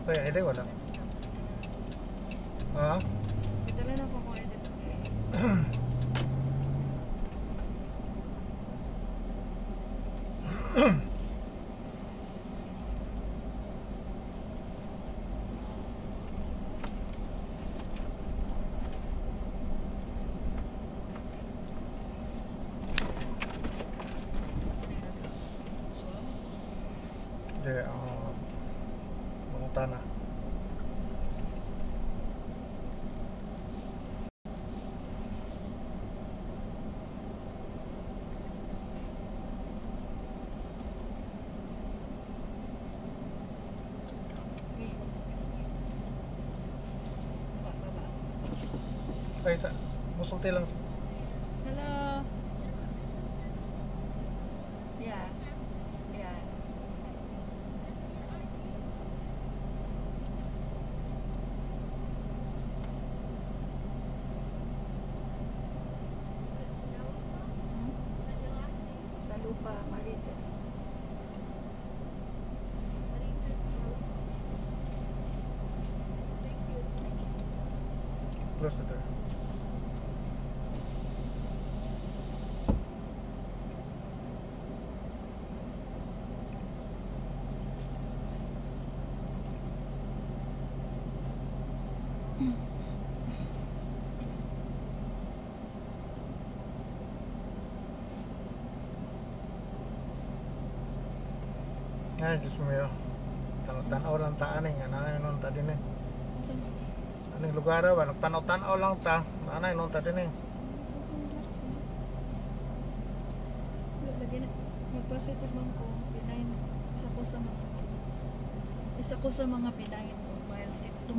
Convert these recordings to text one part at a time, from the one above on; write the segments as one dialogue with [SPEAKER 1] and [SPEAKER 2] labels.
[SPEAKER 1] Kaya ede wala. Ha?
[SPEAKER 2] Dala na po ko ede sa kaya.
[SPEAKER 1] Jadi bangun tanah. Ay, musulti lang.
[SPEAKER 2] Hello. Yeah. Yeah. Talupa, Marites.
[SPEAKER 1] Close the door. Ay, Diyos mo yun. Tanaw lang ta aning. Anay nun ta din eh. Aning lugar ba? Nagtanaw-tanaw lang ta. Anay nun ta din eh.
[SPEAKER 2] Lagi na. Mag-positive man ko. Pinayin. Isa ko sa mga pinayin ko. While symptom.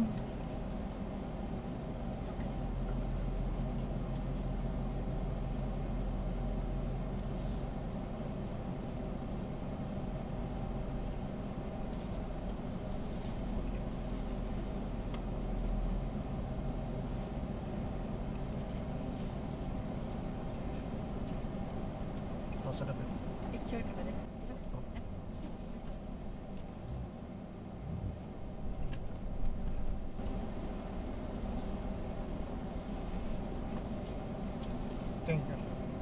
[SPEAKER 1] Close the door.
[SPEAKER 2] Picture ka ba din?
[SPEAKER 1] Thank you.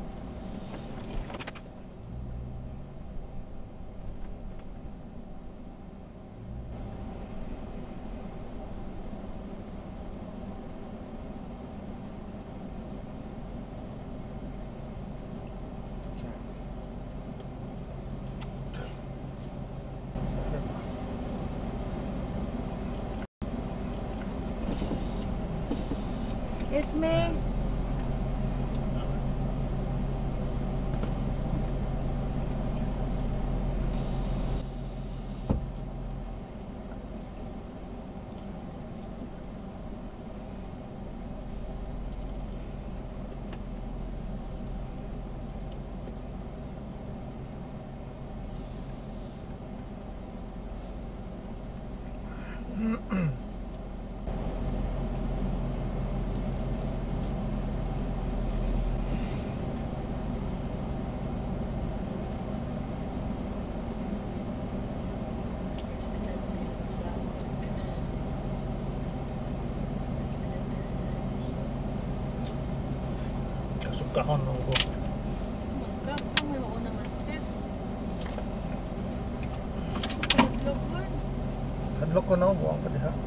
[SPEAKER 2] It's me.
[SPEAKER 1] Kahon nung ko.
[SPEAKER 2] Magka, may mauna ma-stress. Vlog ko.
[SPEAKER 1] Hadlok ko na, buwang pa diha.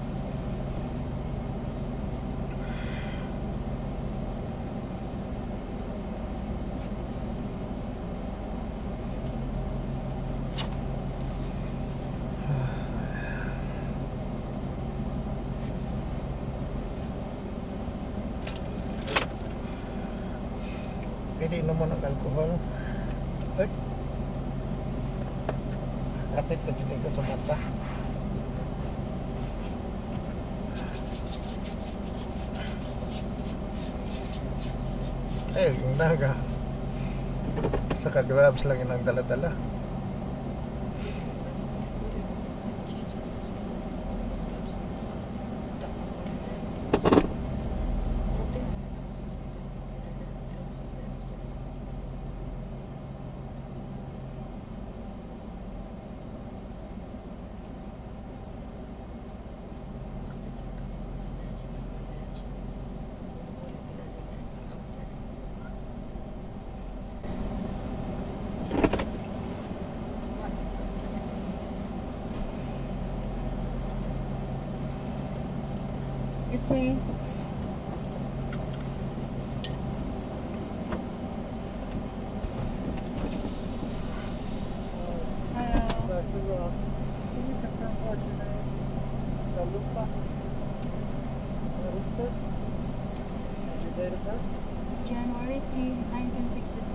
[SPEAKER 1] Pwede naman ang alcohol. Ay! Kapit ko dito sa mata. Eh, yung naga. Saka gloves lang yung dala-dala.
[SPEAKER 2] It's me. Hello.
[SPEAKER 1] Can you confirm what your name? Lupa. Registered? And your date of birth?
[SPEAKER 2] January 3, 1966.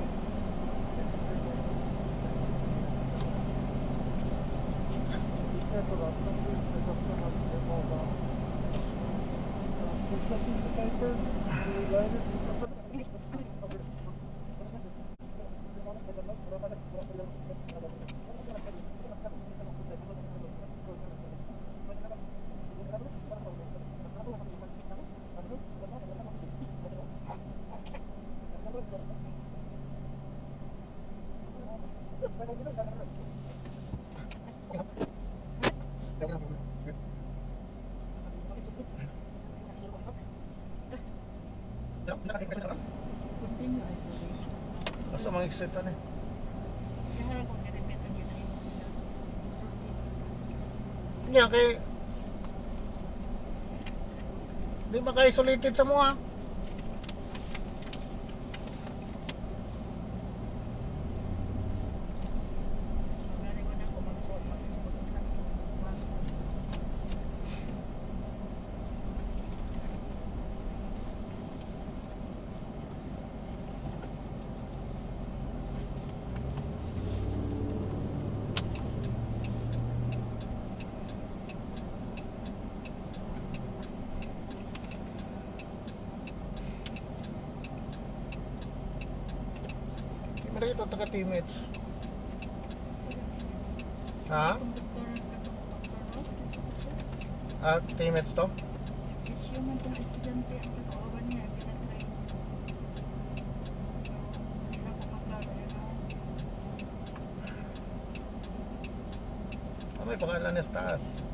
[SPEAKER 1] Be careful about some of this. There's so much that falls off. There's some piece of paper related.
[SPEAKER 2] Continue isolation.
[SPEAKER 1] Basta mga exit na eh.
[SPEAKER 2] Kaya kung i-repeat ang yun.
[SPEAKER 1] Hindi kay di maka-isolated sa mga.
[SPEAKER 2] Galing ko na ako mag-suot.
[SPEAKER 1] Hindi mo rin ito taga-teammates. Ha? Ah, teammates to?
[SPEAKER 2] Issue man itong estudyante ang kasauran niya. Pinatry. Hindi na ko maklaro yun.
[SPEAKER 1] Ah, may pangalan niya sa taas.